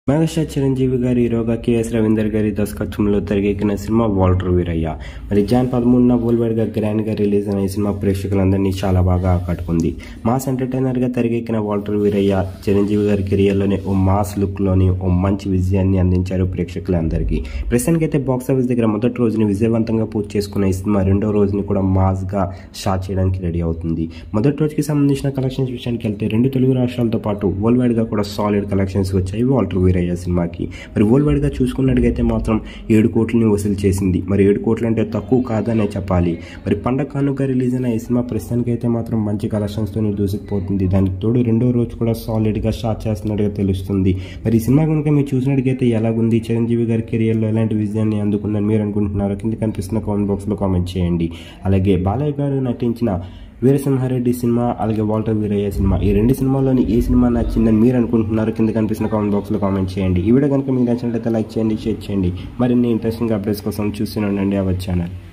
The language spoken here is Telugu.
మెగాస్టార్ చిరంజీవి గారి హీరోగా కేఎస్ రవీందర్ గారి దర్శకత్వంలో తెరకెక్కిన సినిమా వాల్టర్ వీరయ్య. మరి జాన్ 13న వరల్డ్ గా గ్రాండ్ గా రిలీజ్ అయిన ఈ సినిమా ప్రేక్షకులందరినీ చాలా బాగా ఆకట్టుకుంది. మాస్ ఎంటర్టైనర్ గా తెరకెక్కిన వాల్టర్ వీరయ్య చిరంజీవి గారి కెరియర్ లోనే ఓ మాస్ లుక్ లోని ఓ మంచి విజయాన్ని అందించారు ప్రేక్షకులందరికీ. ప్రస్తుతానికి అయితే బాక్స్ ఆఫీస్ దగ్గర మొదటి రోజుని విజయవంతంగా పూర్తి చేసుకున్న ఈ సినిమా రెండో రోజుని కూడా మాస్ గా స్టార్ట్ చేయడానికి రెడీ అవుతుంది. మొదటి రోజుకి సంబంధించిన కలెక్షన్స్ విషయానికి వెళ్తే రెండు తెలుగు రాష్ట్రాలతో పాటు వరల్డ్ వైడ్ గా కూడా సాలిడ్ కలెక్షన్స్ వచ్చాయి వాల్టర్ వీరయ్య సినిమాకి. మరి వరల్డ్ వైడ్ గా చూసుకున్నట్టుగైతే మాత్రం 7 కోట్లని వసూలు చేసింది. మరి 7 కోట్లు అంటే తక్కువ కాదనే చెప్పాలి. మరి పండగ కానుక రిలీజ్ అయిన ఈ సినిమా ప్రస్తుతానికి అయితే మాత్రం మంచి కలెక్షన్స్ తో దూసుకుపోతుంది. దానికి తోడు రెండో రోజు కూడా సాలిడ్ గా స్టార్ట్ చేస్తున్నట్టుగా తెలుస్తుంది. మరి ఈ సినిమా కనుక మీరు చూసినట్టుగైతే ఎలాగుంది, చిరంజీవి గారి కెరియర్ లో ఎలాంటి విజయాన్ని అందుకుందని మీరు అనుకుంటున్నారు కింద కనిపిస్తున్న కామెంట్ బాక్స్ లో కామెంట్ చేయండి. అలాగే బాలయ్య గారు నటించిన వీరసింహారెడ్డి సినిమా అలాగే వాల్టర్ వీరయ్య సినిమా, ఈ రెండు సినిమాల్లోని ఏ సినిమా నచ్చిందని మీరు అనుకుంటున్నారు కింద కనిపిస్తున్న కామెంట్ బాక్స్ లో కామెంట్ చేయండి. ఈ వీడియో కనుక మీకు నచ్చినట్లయితే లైక్ చేయండి, షేర్ చేయండి. మరిన్ని ఇంట్రెస్టింగ్ అప్డేట్స్ కోసం చూస్తూనే ఉండండి అవర్ ఛానల్.